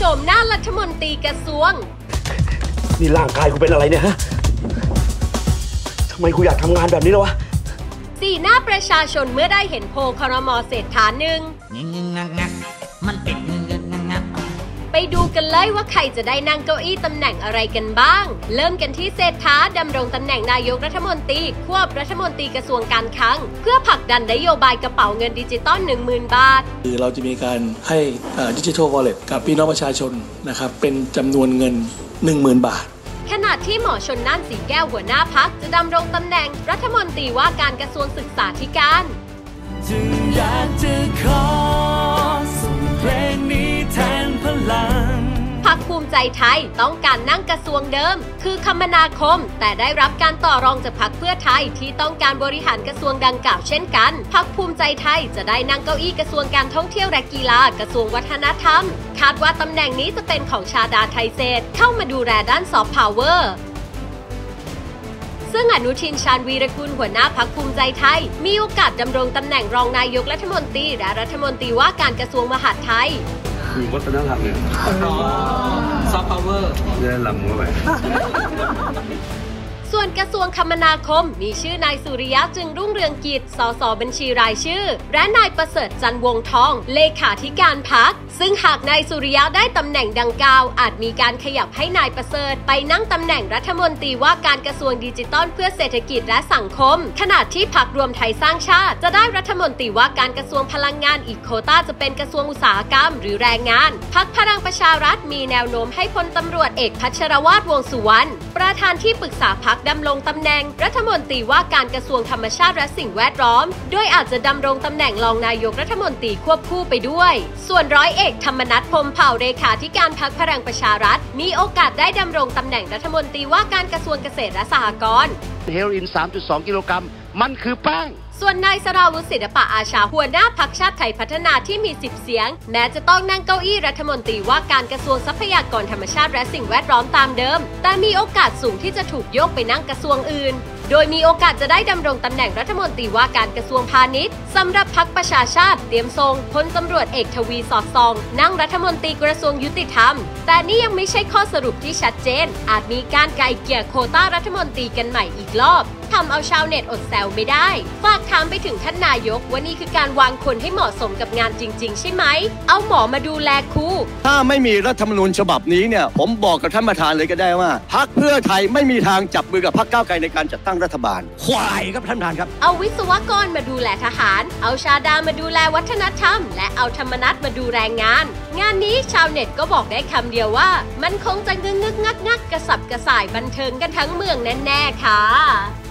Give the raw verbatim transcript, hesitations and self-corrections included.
มหน้ารัฐมนตรีกระทรวงนี่ร่างกายกูเป็นอะไรเนี่ยฮะทำไมกูอยากทำงานแบบนี้แล้ววะสีหน้าประชาชนเมื่อได้เห็นโพลครม.เศรษฐาหนึ่งมันเป็นไปดูกันเลยว่าใครจะได้นั่งเก้าอี้ตำแหน่งอะไรกันบ้างเริ่มกันที่เศรษฐาดำรงตำแหน่งนายกรัฐมนตรีควบรัฐมนตรีกระทรวงการคลังเพื่อผลักดันนโยบายกระเป๋าเงินดิจิตอล หนึ่งหมื่น บาทคือเราจะมีการให้ดิจิทัลวอลเล็ตกับพี่น้องประชาชนนะครับเป็นจำนวนเงิน หนึ่งหมื่น บาทขณะที่หมอชนน่านสีแก้วหัวหน้าพรรคจะดำรงตำแหน่งรัฐมนตรีว่าการกระทรวงศึกษาธิการจึงอยากจะขอส่งเพลงนี้แทนพลังพรรคภูมิใจไทยต้องการนั่งกระทรวงเดิมคือคมนาคมแต่ได้รับการต่อรองจากพรรคเพื่อไทยที่ต้องการบริหารกระทรวงดังกล่าวเช่นกันพรรคภูมิใจไทยจะได้นั่งเก้าอี้กระทรวงการท่องเที่ยวและกีฬากระทรวงวัฒนธรรมคาดว่าตำแหน่งนี้จะเป็นของชาดาไทเศษเข้ามาดูแลด้านซอฟต์พาวเวอร์ซึ่งอนุทินชาญวีรกุลหัวหน้าพรรคภูมิใจไทยมีโอกาสดำรงตำแหน่งรองนายกรัฐมนตรีและรัฐมนตรีว่าการกระทรวงมหาดไทยคือวัฒนธรรมเนี่ยซอฟต์พาวเวอร์เนี่ยลำมือไปส่วนกระทรวงคมนาคมมีชื่อนายสุริยะจึงรุ่งเรืองกิจสสบัญชีรายชื่อและนายประเสริฐจันทร์วงทองเลขาธิการพรรคซึ่งหากนายสุริยะได้ตำแหน่งดังกล่าวอาจมีการขยับให้นายประเสริฐไปนั่งตำแหน่งรัฐมนตรีว่าการกระทรวงดิจิทัลเพื่อเศรษฐกิจและสังคมขณะที่พรรครวมไทยสร้างชาติจะได้รัฐมนตรีว่าการกระทรวงพลังงานอีกโควต้าจะเป็นกระทรวงอุตสาหกรรมหรือแรงงานพรรคพลังประชารัฐมีแนวโน้มให้พลตำรวจเอกพัชรวาทวงษ์สุวรรณประธานที่ปรึกษาพรรคดำรงตำแหน่งรัฐมนตรีว่าการกระทรวงธรรมชาติและสิ่งแวดล้อมโดยอาจจะดำรงตำแหน่งรองนายกรัฐมนตรีควบคู่ไปด้วยส่วนร้อยเอกธรรมนัสพรหมเผ่าเลขาธิการพรรคพลังประชารัฐมีโอกาสได้ดำรงตำแหน่งรัฐมนตรีว่าการกระทรวงเกษตรและสหกรณ์เฮโรอีน สามจุดสอง กิโลกรัมมันคือแป้งส่วนนายสราวุฒิศิลปะอาชาหัวหน้าพรรคชาติไทยพัฒนาที่มีสิบเสียงแม้จะต้องนั่งเก้าอี้รัฐมนตรีว่าการกระทรวงทรัพยากรธรรมชาติและสิ่งแวดล้อมตามเดิมแต่มีโอกาสสูงที่จะถูกโยกไปนั่งกระทรวงอื่นโดยมีโอกาสจะได้ดำรงตำแหน่งรัฐมนตรีว่าการกระทรวงพาณิชย์สำหรับพรรคประชาชาติเตรียมทรงพลตำรวจเอกทวีสอดส่องนั่งรัฐมนตรีกระทรวงยุติธรรมแต่นี่ยังไม่ใช่ข้อสรุปที่ชัดเจนอาจมีการไกลเกลี่ยโควต้ารัฐมนตรีกันใหม่อีกรอบทำเอาชาวเน็ตอดแซวไม่ได้ฝากถามไปถึงท่านนายกว่านี่คือการวางคนให้เหมาะสมกับงานจริงๆใช่ไหมเอาหมอมาดูแลครูถ้าไม่มีรัฐธรรมนูญฉบับนี้เนี่ยผมบอกกับท่านประธานเลยก็ได้ว่าพรรคเพื่อไทยไม่มีทางจับมือกับพรรคก้าวไกลในการจัดตั้งรัฐบาลควายครับท่านประธานครับเอาวิศวกรมาดูแลทหารเอาชาดามาดูแลวัฒนธรรมและเอาธรรมนัสมาดูแรงงานงานนี้ชาวเน็ตก็บอกได้คำเดียวว่ามันคงจะงึกงึกงักงักกระสับกระส่ายบันเทิงกันทั้งเมืองแน่ๆค่ะ